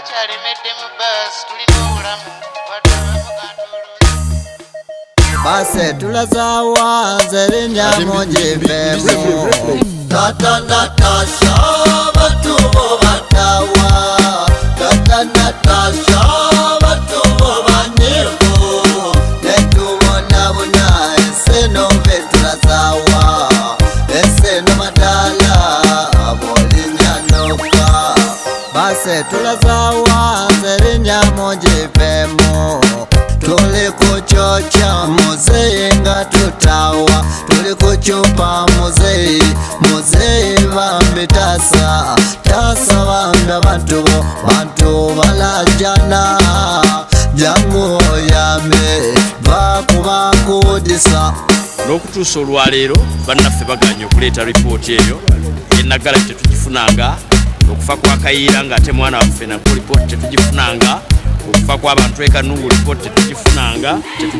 Base tulazawa zerinya mojibemu Tata Natasha batubo batawa Tata Natasha batubo banyifu Netubona buna eseno betulazawa Eseno madala abolinya noka Base tulazawa zerinya mojibemu Tuli kuchocha muzei nga tutawa Tuli kuchupa muzei vambi tasa vamba bantu balajana Jangu yame bakudisa N'okutuusa olwaleero bannaffe baganye okuleeta ripooti eyo Nagala tetugifunanga okufa kwa Kayiira ng'ate mwana waffe nako ripooti tetugifunanga okufa kw'abantu eka Nuhu ripooti tetugifunanga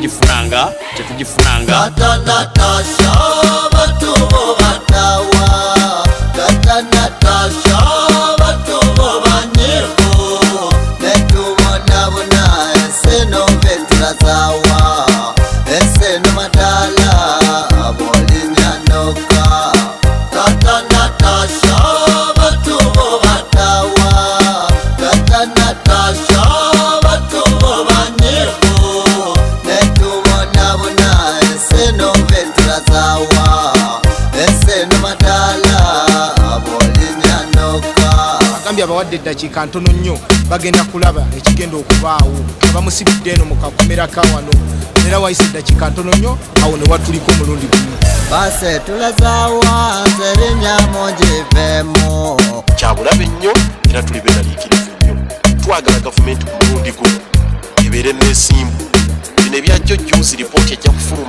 Tata Natasha batubo batawa Tata Natasha batubo banyifu Netubona buna eseno betulazawa Eseno madala abolinya noka Tata Natasha batubo batawa Tata Natasha batubo banyifu Netubona buna eseno betulazawa Eseno madala abolinya noka Agambye abawadde eddakiika ntono nnyo bagenda kulaba ekigenda okubaawo abamusibidde eno mu kakomera ka wano era wayise eddakiika ntono nnyo awo ne watuliko omulundi gumu Base tulazawa zerinya mojibemu Kyabulabe nnyo era tuli beeraliikirivu nnyo twagala gavumenti ku mulundi gumu ebeere n'ensimbu bino ebyajjojjuuzi ripooti ejja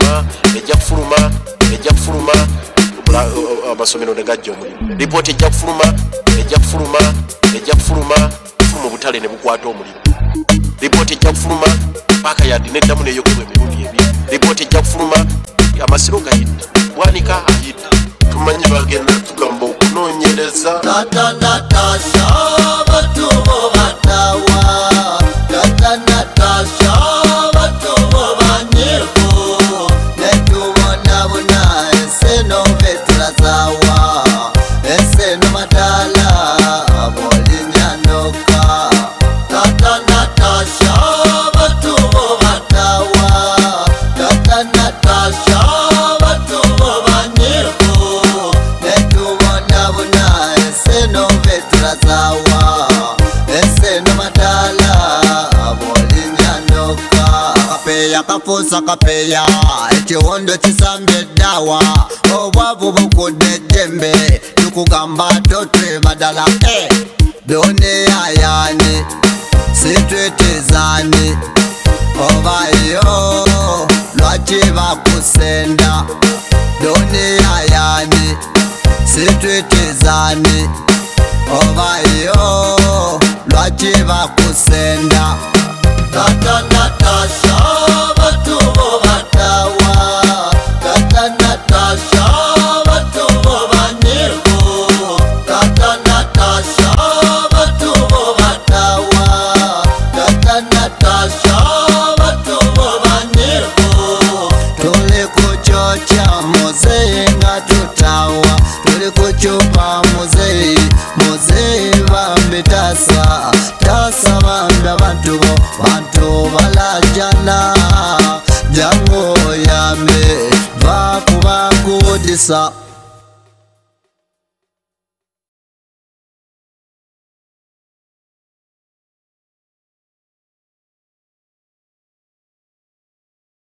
kufuluma amasomero ne gajja omulimu ripooti ejja kufuluma obutale ne bukwata omulimu ripooti ejja kufuluma paaka yaddi neddamu n'eyokebwa emirundi ebiri ripooti ejja kufuluma amasiro gayidde bwanika ayidde tumanyi bagenda tugamba okunoonyereza Tata Natasha batubo batawa Tata Natasha batubo banyifu Netubona buna eseno betulazawa Eseno madala abolinya noka Tata Natasha batubo batawa Tata Natasha batubo banyifu Netubona buna eseno betulazawa Eseno madala abolinya noka Kapeya kafuusa kapeya ekiwondo kisambye eddawa Obwavu bukudde ejjembe tukugamba totwe badala Done yayani sitwetezani Obayo lwaki bakusenda Done yayani sitwetezani Obayo lwaki bakusenda Tata Natasha batubo batawa Tata Natasha batubo banyifu Tata Natasha batubo batawa Tata Natasha batubo banyifu Tuli kuchocha muzei nga tutawa Tuli kuchupa muzei vambi tasa vamba bantu balajana Jangu yame bakudisa